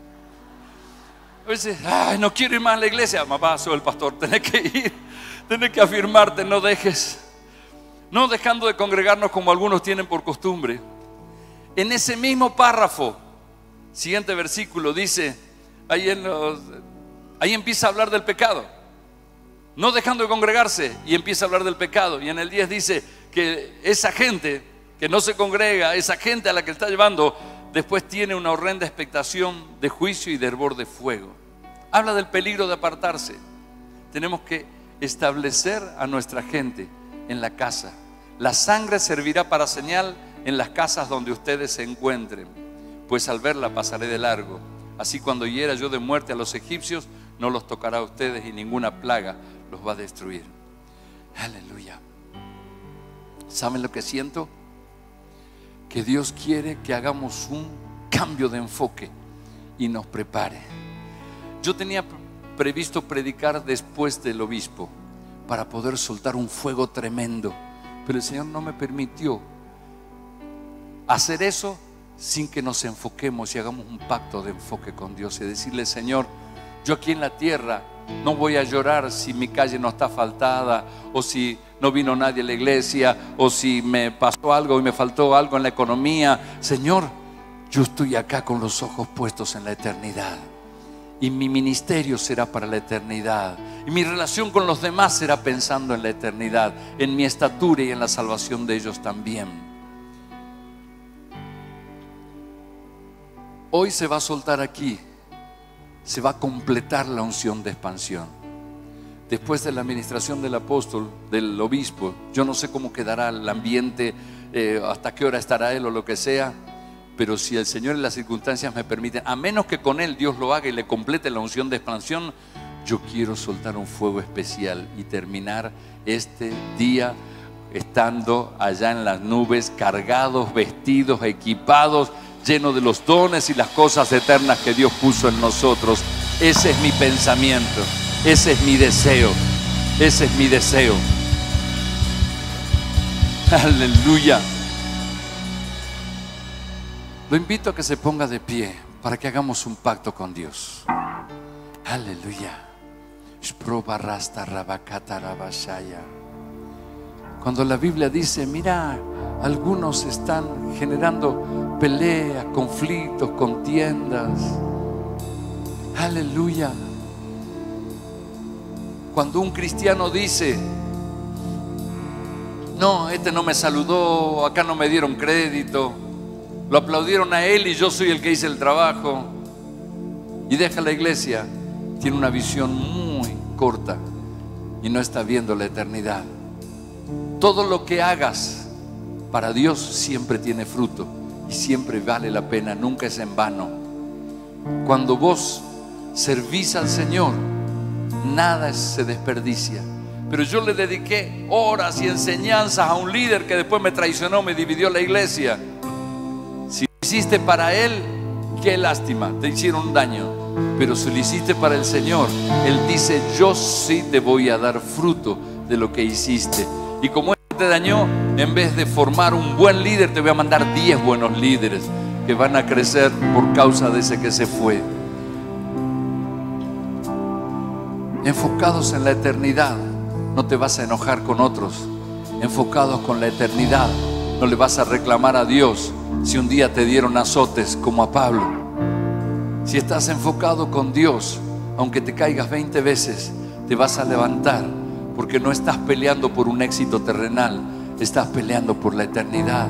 A veces: no quiero ir más a la iglesia. Papá, soy el pastor, tenés que ir, tenés que afirmarte, no dejes. No dejando de congregarnos como algunos tienen por costumbre. En ese mismo párrafo, siguiente versículo, dice, ahí empieza a hablar del pecado. No dejando de congregarse, y empieza a hablar del pecado. Y en el 10 dice que esa gente que no se congrega, esa gente a la que está llevando, después tiene una horrenda expectación de juicio y de hervor de fuego. Habla del peligro de apartarse. Tenemos que establecer a nuestra gente en la casa. La sangre servirá para señal en las casas donde ustedes se encuentren, pues al verla pasaré de largo. Así cuando hiera yo de muerte a los egipcios, no los tocará a ustedes y ninguna plaga los va a destruir. Aleluya. ¿Saben lo que siento? Que Dios quiere que hagamos un cambio de enfoque y nos prepare. Yo tenía previsto predicar después del obispo para poder soltar un fuego tremendo, pero el Señor no me permitió hacer eso sin que nos enfoquemos y hagamos un pacto de enfoque con Dios y decirle: Señor, yo aquí en la tierra no voy a llorar si mi calle no está asfaltada, o si no vino nadie a la iglesia, o si me pasó algo y me faltó algo en la economía. Señor, yo estoy acá con los ojos puestos en la eternidad, y mi ministerio será para la eternidad, y mi relación con los demás será pensando en la eternidad, en mi estatura y en la salvación de ellos también. Hoy se va a soltar aquí, se va a completar la unción de expansión. Después de la administración del apóstol, del obispo, yo no sé cómo quedará el ambiente, hasta qué hora estará él o lo que sea, pero si el Señor y las circunstancias me permiten, a menos que con él Dios lo haga y le complete la unción de expansión, yo quiero soltar un fuego especial y terminar este día estando allá en las nubes, cargados, vestidos, equipados, llenos de los dones y las cosas eternas que Dios puso en nosotros. Ese es mi pensamiento, ese es mi deseo, ese es mi deseo. Aleluya. Lo invito a que se ponga de pie para que hagamos un pacto con Dios. Aleluya. Cuando la Biblia dice, mira, algunos están generando peleas, conflictos, contiendas. Aleluya. Cuando un cristiano dice, no, este no me saludó, acá no me dieron crédito, lo aplaudieron a él y yo soy el que hice el trabajo, y deja la iglesia, tiene una visión muy corta y no está viendo la eternidad. Todo lo que hagas para Dios siempre tiene fruto y siempre vale la pena, nunca es en vano. Cuando vos servís al Señor, nada se desperdicia. Pero yo le dediqué horas y enseñanzas a un líder que después me traicionó, me dividió la iglesia. Si lo hiciste para él, qué lástima, te hicieron un daño. Pero si lo hiciste para el Señor, Él dice, yo sí te voy a dar fruto de lo que hiciste. Y como Él te dañó, en vez de formar un buen líder, te voy a mandar 10 buenos líderes que van a crecer por causa de ese que se fue. Enfocados en la eternidad, no te vas a enojar con otros. Enfocados con la eternidad, no le vas a reclamar a Dios si un día te dieron azotes como a Pablo. Si estás enfocado con Dios, aunque te caigas 20 veces, te vas a levantar, porque no estás peleando por un éxito terrenal, estás peleando por la eternidad.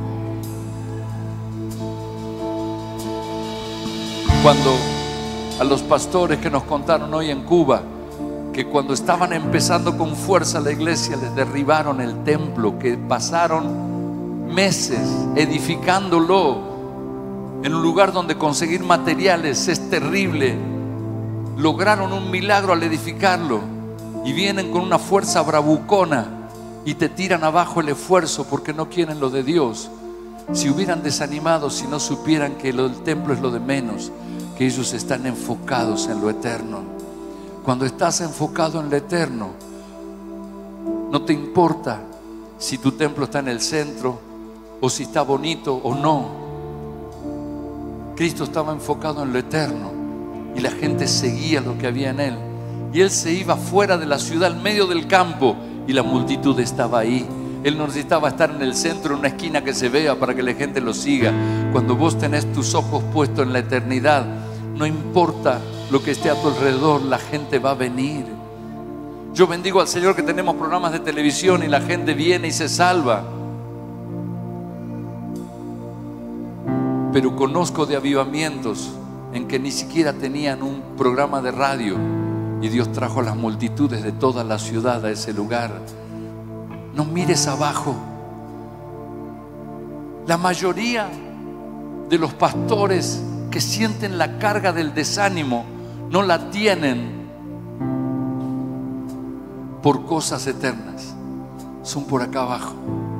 Cuando a los pastores que nos contaron hoy en Cuba, que cuando estaban empezando con fuerza la iglesia, les derribaron el templo, que pasaron meses edificándolo en un lugar donde conseguir materiales es terrible, lograron un milagro al edificarlo, y vienen con una fuerza bravucona y te tiran abajo el esfuerzo porque no quieren lo de Dios. Si hubieran desanimado, si no supieran que lo del templo es lo de menos, que ellos están enfocados en lo eterno. Cuando estás enfocado en lo eterno, no te importa si tu templo está en el centro o si está bonito o no. Cristo estaba enfocado en lo eterno y la gente seguía lo que había en Él. Y Él se iba fuera de la ciudad, al medio del campo, y la multitud estaba ahí. Él no necesitaba estar en el centro, en una esquina que se vea para que la gente lo siga. Cuando vos tenés tus ojos puestos en la eternidad, no importa lo que esté a tu alrededor, la gente va a venir. Yo bendigo al Señor que tenemos programas de televisión y la gente viene y se salva. Pero conozco de avivamientos en que ni siquiera tenían un programa de radio y Dios trajo a las multitudes de toda la ciudad a ese lugar. No mires abajo. La mayoría de los pastores que sienten la carga del desánimo no la tienen por cosas eternas, son por acá abajo.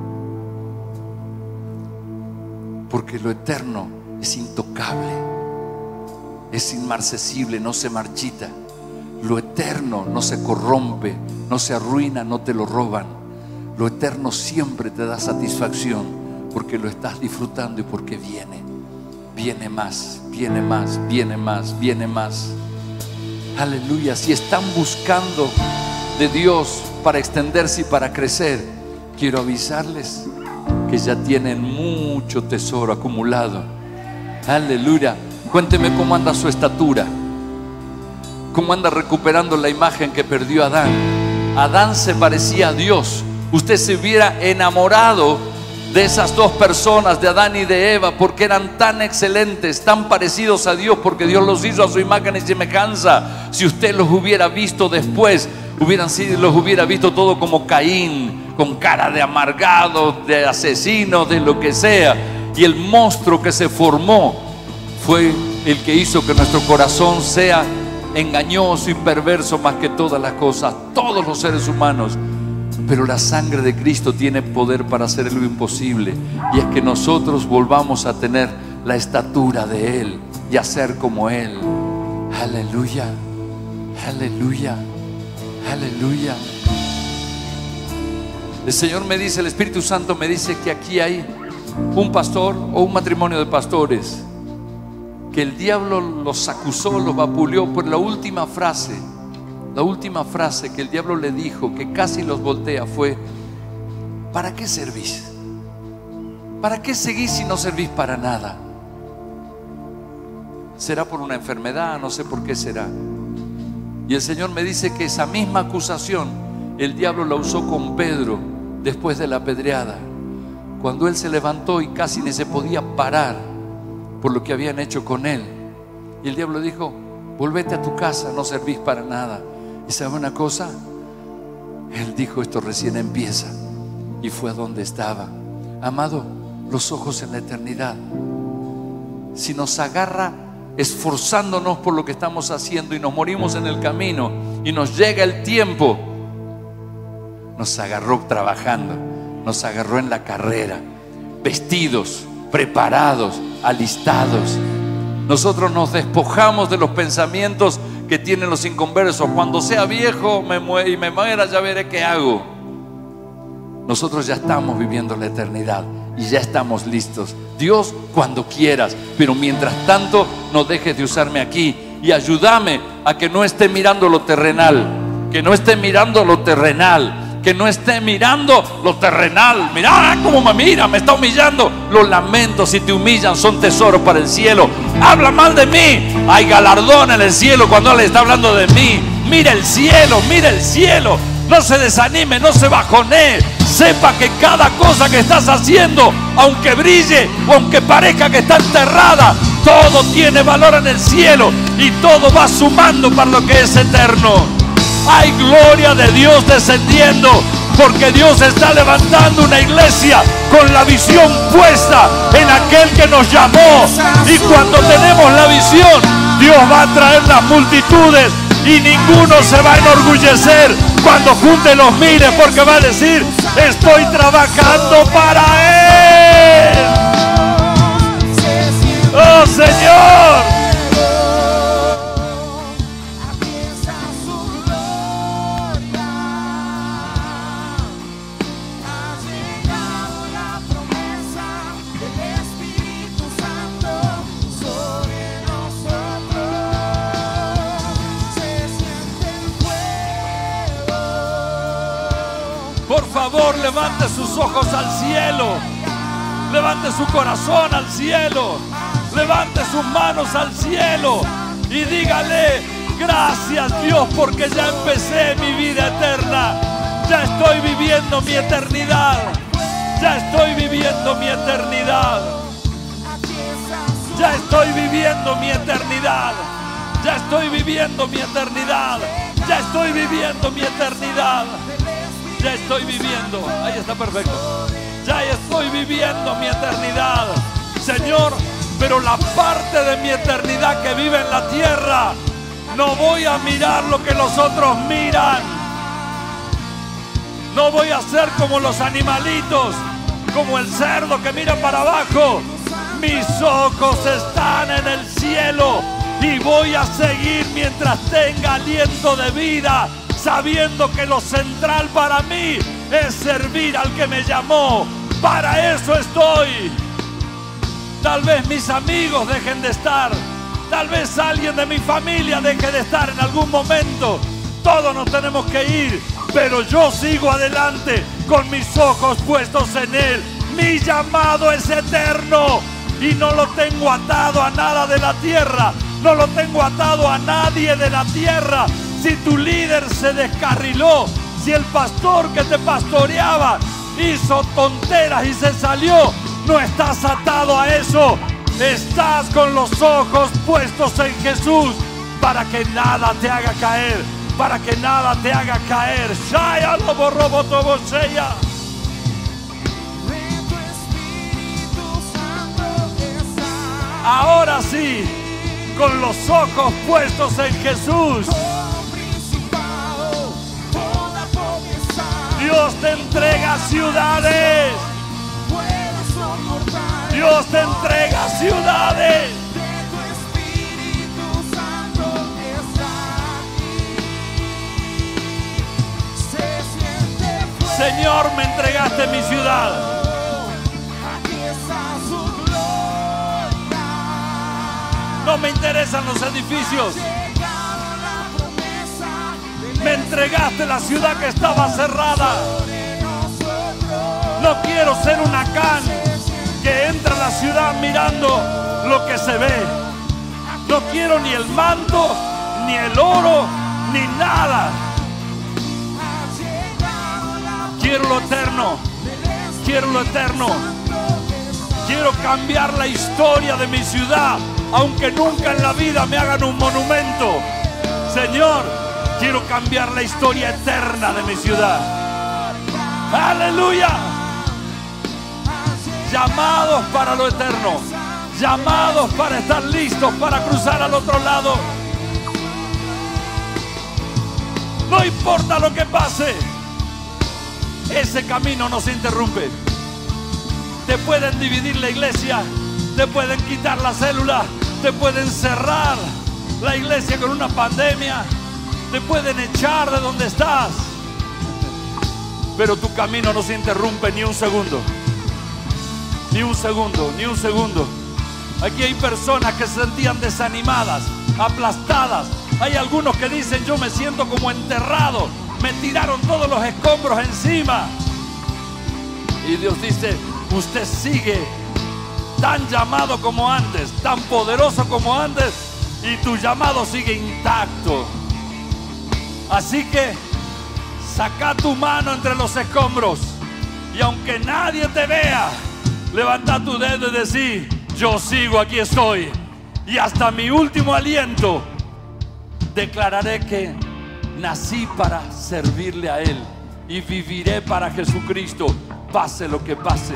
Porque lo eterno es intocable, es inmarcesible, no se marchita. Lo eterno no se corrompe, no se arruina, no te lo roban. Lo eterno siempre te da satisfacción porque lo estás disfrutando y porque viene más, viene más, viene más, viene más. Aleluya. Si están buscando de Dios para extenderse y para crecer, quiero avisarles que ya tienen mucho tesoro acumulado. Aleluya. Cuénteme cómo anda su estatura, cómo anda recuperando la imagen que perdió Adán. Adán se parecía a Dios. Usted se hubiera enamorado de esas dos personas, de Adán y de Eva, porque eran tan excelentes, tan parecidos a Dios, porque Dios los hizo a su imagen y semejanza. Si usted los hubiera visto después, los hubiera visto todo como Caín, con cara de amargado, de asesino, de lo que sea. Y el monstruo que se formó fue el que hizo que nuestro corazón sea engañoso y perverso más que todas las cosas, todos los seres humanos. Pero la sangre de Cristo tiene poder para hacer lo imposible, y es que nosotros volvamos a tener la estatura de Él y a ser como Él. Aleluya, aleluya, aleluya. El Señor me dice, el Espíritu Santo me dice que aquí hay un pastor o un matrimonio de pastores que el diablo los acusó, los vapuleó por la última frase que el diablo le dijo, que casi los voltea, fue: ¿para qué servís? ¿Para qué seguís si no servís para nada? Será por una enfermedad, no sé por qué será. Y el Señor me dice que esa misma acusación el diablo la usó con Pedro después de la apedreada, cuando él se levantó y casi ni se podía parar por lo que habían hecho con él. Y el diablo dijo: volvete a tu casa, no servís para nada. ¿Y sabe una cosa? Él dijo: esto recién empieza. Y fue a donde estaba. Amado, los ojos en la eternidad. Si nos agarra esforzándonos por lo que estamos haciendo y nos morimos en el camino y nos llega el tiempo, nos agarró trabajando, nos agarró en la carrera, vestidos, preparados, alistados. Nosotros nos despojamos de los pensamientos que tienen los inconversos. Cuando sea viejo y me muera, ya veré qué hago. Nosotros ya estamos viviendo la eternidad y ya estamos listos. Dios, cuando quieras, pero mientras tanto no dejes de usarme aquí y ayúdame a que no esté mirando lo terrenal, que no esté mirando lo terrenal, que no esté mirando lo terrenal. Mirá cómo me mira, me está humillando. Los lamentos, si te humillan, son tesoros para el cielo. Habla mal de mí, hay galardón en el cielo cuando Él está hablando de mí. Mira el cielo, mira el cielo. No se desanime, no se bajonee. Sepa que cada cosa que estás haciendo, aunque brille o aunque parezca que está enterrada, todo tiene valor en el cielo y todo va sumando para lo que es eterno. Hay gloria de Dios descendiendo, porque Dios está levantando una iglesia con la visión puesta en aquel que nos llamó. Y cuando tenemos la visión, Dios va a traer las multitudes y ninguno se va a enorgullecer cuando junte los miles, porque va a decir: estoy trabajando para Él. ¡Oh, Señor! Por favor, levante sus ojos al cielo, levante su corazón al cielo, levante sus manos al cielo y dígale: gracias, Dios, porque ya empecé mi vida eterna, ya estoy viviendo mi eternidad, ya estoy viviendo mi eternidad, ya estoy viviendo mi eternidad, ya estoy viviendo mi eternidad, ya estoy viviendo mi eternidad. Ya estoy viviendo, ahí está perfecto. Ya estoy viviendo mi eternidad, Señor, pero la parte de mi eternidad que vive en la tierra, no voy a mirar lo que los otros miran. No voy a ser como los animalitos, como el cerdo que mira para abajo. Mis ojos están en el cielo y voy a seguir mientras tenga aliento de vida, sabiendo que lo central para mí es servir al que me llamó. Para eso estoy. Tal vez mis amigos dejen de estar, tal vez alguien de mi familia deje de estar en algún momento. Todos nos tenemos que ir, pero yo sigo adelante con mis ojos puestos en Él. Mi llamado es eterno y no lo tengo atado a nada de la tierra, no lo tengo atado a nadie de la tierra. Si tu líder se descarriló, si el pastor que te pastoreaba hizo tonteras y se salió, no estás atado a eso. Estás con los ojos puestos en Jesús para que nada te haga caer, para que nada te haga caer. Shaya lo borró botoboseya. Ahora sí, con los ojos puestos en Jesús, Dios te entrega ciudades. Dios te entrega ciudades. Señor, me entregaste mi ciudad. No me interesan los edificios. Me entregaste la ciudad que estaba cerrada. No quiero ser un Acán que entra a la ciudad mirando lo que se ve. No quiero ni el manto, ni el oro, ni nada. Quiero lo eterno. Quiero lo eterno. Quiero cambiar la historia de mi ciudad, aunque nunca en la vida me hagan un monumento. Señor, quiero cambiar la historia eterna de mi ciudad. ¡Aleluya! Llamados para lo eterno. Llamados para estar listos para cruzar al otro lado. No importa lo que pase, ese camino no se interrumpe. Te pueden dividir la iglesia, te pueden quitar la célula, te pueden cerrar la iglesia con una pandemia, te pueden echar de donde estás, pero tu camino no se interrumpe ni un segundo. Ni un segundo, ni un segundo. Aquí hay personas que se sentían desanimadas, aplastadas. Hay algunos que dicen: yo me siento como enterrado, me tiraron todos los escombros encima. Y Dios dice: usted sigue tan llamado como antes, tan poderoso como antes, y tu llamado sigue intacto. Así que saca tu mano entre los escombros, y aunque nadie te vea, levanta tu dedo y decí: yo sigo, aquí estoy, y hasta mi último aliento declararé que nací para servirle a Él y viviré para Jesucristo, pase lo que pase.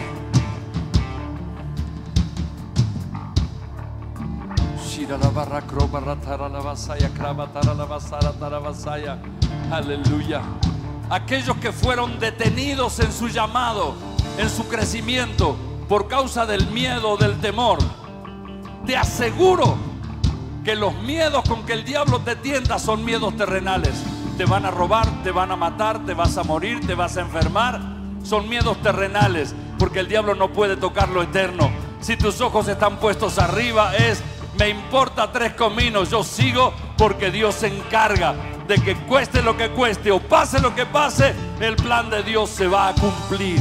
Aleluya. Aquellos que fueron detenidos en su llamado, en su crecimiento, por causa del miedo, del temor, te aseguro que los miedos con que el diablo te tienta son miedos terrenales. Te van a robar, te van a matar, te vas a morir, te vas a enfermar. Son miedos terrenales, porque el diablo no puede tocar lo eterno. Si tus ojos están puestos arriba, me importa tres cominos, yo sigo, porque Dios se encarga de que cueste lo que cueste o pase lo que pase, el plan de Dios se va a cumplir.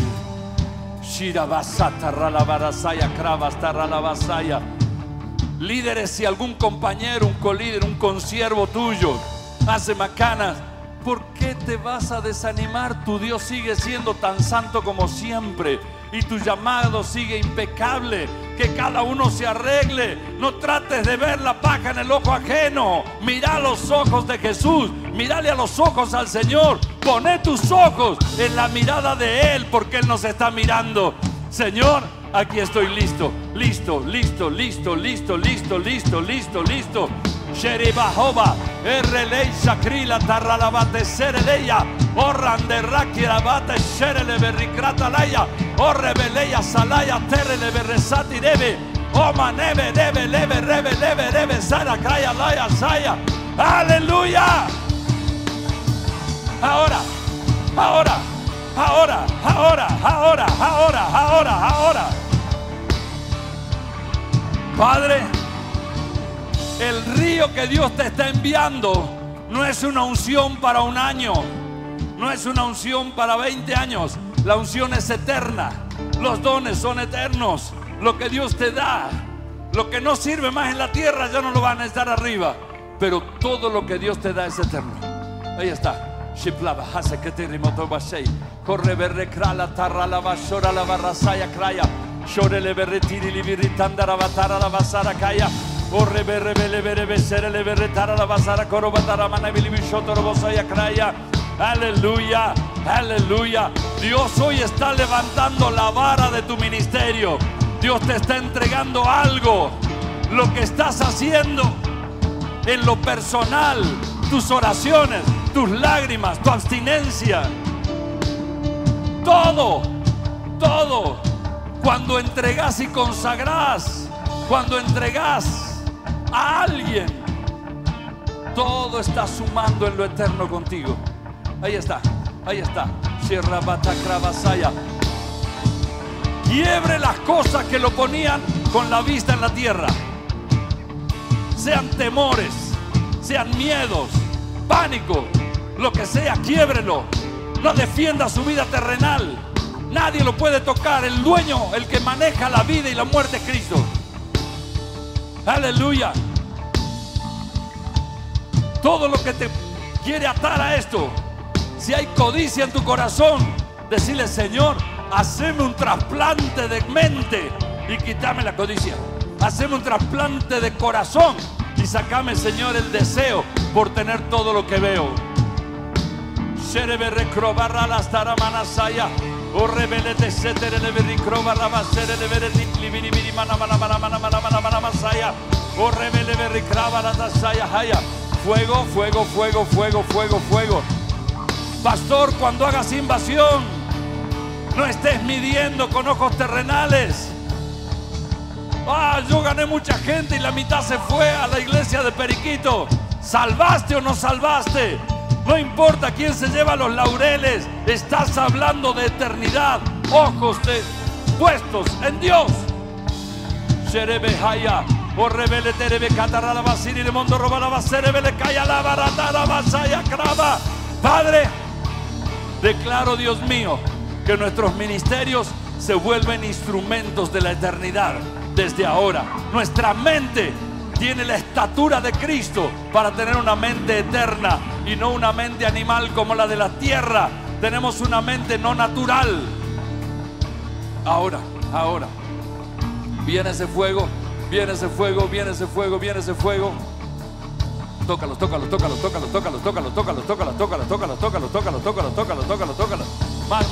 Líderes, si algún compañero, un colíder, un consiervo tuyo hace macanas, ¿por qué te vas a desanimar? Tu Dios sigue siendo tan santo como siempre y tu llamado sigue impecable. Que cada uno se arregle. No trates de ver la paja en el ojo ajeno. Mira los ojos de Jesús. Mírale a los ojos al Señor. Poné tus ojos en la mirada de Él, porque Él nos está mirando. Señor, aquí estoy listo. Listo, listo, listo, listo, listo, listo, listo, listo. Sheribahoba, Errelei Shakrila Tarralabate Sereleya, Orrande Rakirabate Sherele Berrikratalaya, Orrebeleya Salaya Terrele Berresati Debe, Oma Neve Debe Leve Rebe Leve Rebe Sara Kraya Laya Saya. Aleluya. Ahora, ahora, ahora, ahora, ahora, ahora, ahora, ahora. Padre, el río que Dios te está enviando no es una unción para un año, no es una unción para 20 años. La unción es eterna, los dones son eternos. Lo que Dios te da, lo que no sirve más en la tierra ya no lo van a estar arriba, pero todo lo que Dios te da es eterno. Ahí está. Corre berre krala tarra la bashora la barrasaya kraya. Shorele berre tiri libirritanda rabatara la basara kaya. Orre berre bele berre besere le berre tara la basara korobatara manabili bishoto robosaya kraya. Aleluya, aleluya. Dios hoy está levantando la vara de tu ministerio. Dios te está entregando algo. Lo que estás haciendo en lo personal, tus oraciones, tus lágrimas, tu abstinencia, todo, todo. Cuando entregas y consagras, cuando entregas a alguien, todo está sumando en lo eterno contigo. Ahí está, ahí está. Quiebre las cosas que lo ponían con la vista en la tierra. sean temores, sean miedos, pánico, lo que sea, quiébrelo. No defienda su vida terrenal. Nadie lo puede tocar. El dueño, el que maneja la vida y la muerte es Cristo. Aleluya. Todo lo que te quiere atar a esto, si hay codicia en tu corazón, decirle: Señor, haceme un trasplante de mente y quítame la codicia. Haceme un trasplante de corazón y sacame, Señor, el deseo por tener todo lo que veo. Fuego, fuego, fuego, fuego, fuego, fuego. Pastor, cuando hagas invasión, no estés midiendo con ojos terrenales. Yo gané mucha gente y la mitad se fue a la iglesia de Periquito. ¿Salvaste o no salvaste? No importa quién se lleva los laureles. Estás hablando de eternidad. Ojos puestos en Dios. O rebele terebe catarra basiri de mondo roba la basere le calla la barata la basaya crava. Padre, declaro, Dios mío, que nuestros ministerios se vuelven instrumentos de la eternidad desde ahora. Nuestra mente tiene la estatura de Cristo para tener una mente eterna y no una mente animal como la de la tierra. Tenemos una mente no natural. Ahora, viene ese fuego. Viene ese fuego, viene ese fuego, viene ese fuego. Tócalos, tócalos, tócalos, tócalos, tócalos, tócalos, tócalos, tócalos, tócalos, tócalos, tócalos, tócalos, tócalos, tócalos, tócalos, tócalos. Más.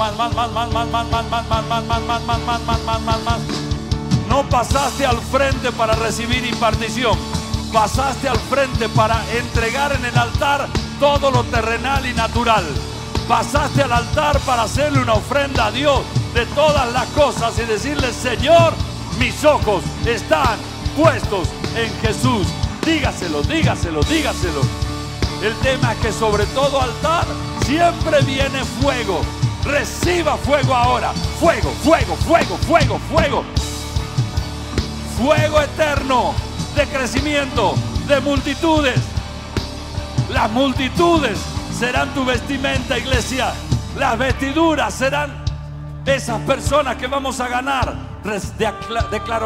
No pasaste al frente para recibir impartición. Pasaste al frente para entregar en el altar todo lo terrenal y natural. Pasaste al altar para hacerle una ofrenda a Dios de todas las cosas y decirle: Señor, mis ojos están puestos en Jesús. Dígaselo, dígaselo, dígaselo. El tema es que sobre todo altar siempre viene fuego. Reciba fuego ahora. Fuego, fuego, fuego, fuego, fuego. Fuego eterno de crecimiento, de multitudes. Las multitudes serán tu vestimenta, iglesia. Las vestiduras serán esas personas que vamos a ganar. Declaro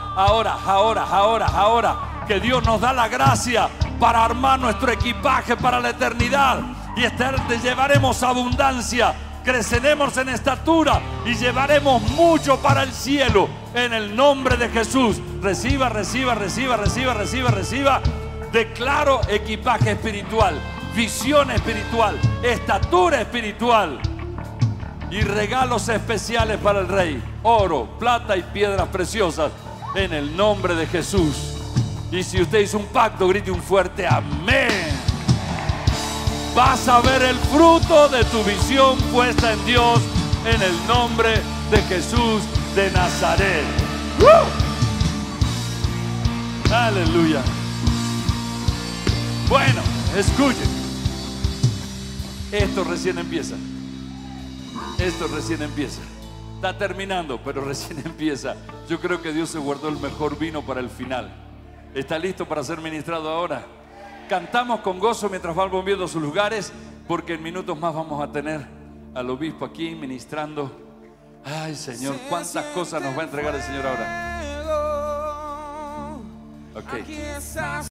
ahora que Dios nos da la gracia para armar nuestro equipaje para la eternidad y llevaremos abundancia, creceremos en estatura y llevaremos mucho para el cielo en el nombre de Jesús. Reciba. Declaro equipaje espiritual, visión espiritual, estatura espiritual y regalos especiales para el Rey: oro, plata y piedras preciosas en el nombre de Jesús. Y si usted hizo un pacto, grite un fuerte amén. Vas a ver el fruto de tu visión puesta en Dios en el nombre de Jesús de Nazaret. Aleluya. Bueno, escuchen. Esto recién empieza. Esto recién empieza. Está terminando, pero recién empieza. Yo creo que Dios se guardó el mejor vino para el final. ¿Está listo para ser ministrado ahora? Cantamos con gozo mientras van volviendo a sus lugares, porque en minutos más vamos a tener al obispo aquí ministrando. Ay, Señor, cuántas cosas nos va a entregar el Señor ahora. Ok.